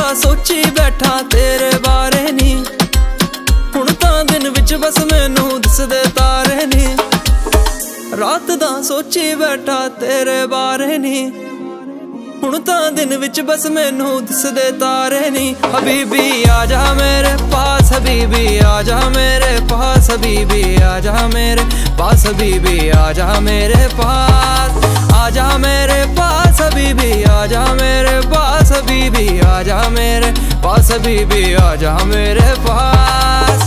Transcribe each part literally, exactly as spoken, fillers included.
दा सोची बैठा तेरे बारे नी, हुण तां दिन विच बस मैनू दिसदे तारे नी। रात दा सोची बैठा तेरे बारे नी, हुण तां दिन विच बस मैनू दिसदे तारे नी। हबीबी आजा मेरे पास, हबीबी आजा मेरे पास, हबीबी आजा मेरे पास, हबीबी आजा मेरे पास, आजा मेरे पास, हबीबी आजा मेरे पास, हबीबी आजा मेरे पास, हबीबी आजा मेरे पास।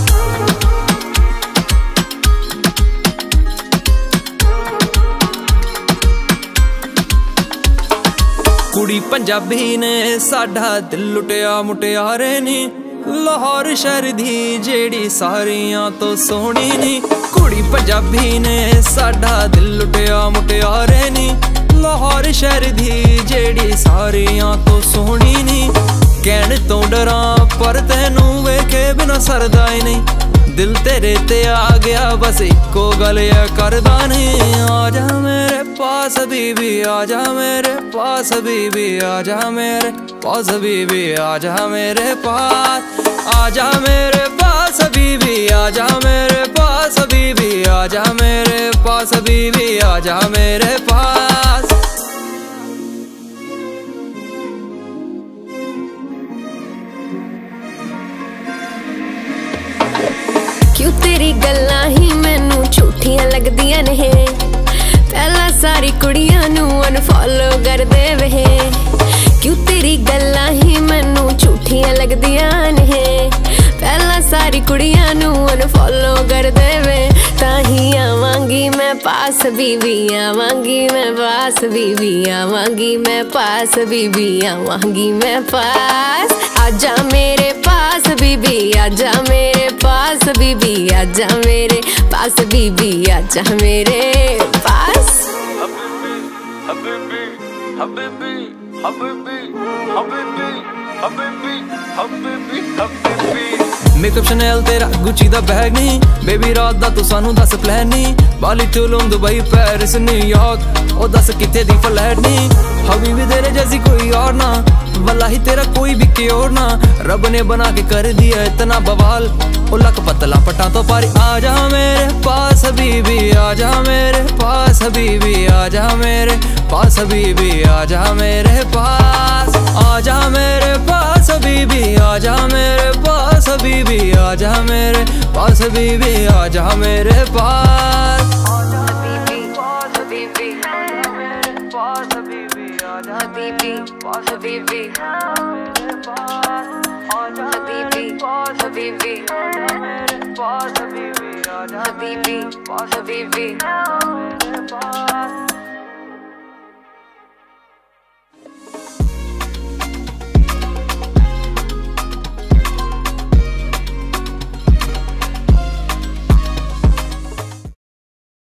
कुड़ी पंजाबी ने साडा दिल लुटिया मुटियारे नी, लाहौर शहर दी जेड़ी सारियां तो सोहनी नी। कुड़ी पंजाबी ने साडा दिल लुटिया मुटियारे नी, लाहौर शहर दी जेड़ी सारियां तो सोहनी नी। कहण तो डरा पर तैनू वेखे बिना सरदा ही नहीं, दिल तेरे ते आ गया बस इको गल करदा नहीं। आजा मेरे पास हबीबी आजा मेरे पास, हबीबी आजा मेरे पास, हबीबी आजा मेरे पास, आजा मेरे पास, हबीबी आजा मेरे पास, हबीबी आजा मेरे पास, हबीबी आजा मेरे पास। क्यों तेरी गल्लां ही मैनू झूठियां लगदियां ने, पहला सारी कुड़ियां नू अनफॉलो कर दे वे। क्यों तेरी गल्लां ही मैनू झूठियां लगदियां ने, पहला सारी कुड़ियां नू अनफॉलो कर दे वे। ताही आवांगी मैं पास बीबी, आवांगी मैं पास बीबी, आवांगी मैं पास बीबी, आवांगी मैं पास। आजा मेरे पास बीबी, आजा मेरे पास बीबी, आजा मेरे पास बीबी, आजा मेरे पास। हबीबी हबीबी हबीबी हबीबी हबीबी हबीबी हबीबी। मेकअप शनैल तेरा गुची दा बैग नी, बेबी रात दा तू सानू दस प्लान नी। Bali Tulum Dubai Paris New York ओ दस किथे दी फ्लैट नी। हबीबी तेरे जैसी कोई और ना, वल्लाही तेरा कोई भी के और ना। रब ने बना के कर दिया इतना बवाल, ओ लक पतला पटा तो पारी। आजा मेरे पास हबीबी आजा मेरे पास, हबीबी आजा मेरे पास, हबीबी आजा मेरे पास, आजा मेरे पास, हबीबी आजा मेरे पास, हबीबी आजा मेरे पास, हबीबी आजा मेरे पास। हबीबी हबीबी पास, हबीबी आजा हबीबी पास, हबीबी आजा हबीबी पास, हबीबी पास, हबीबी आजा हबीबी पास, हबीबी पास।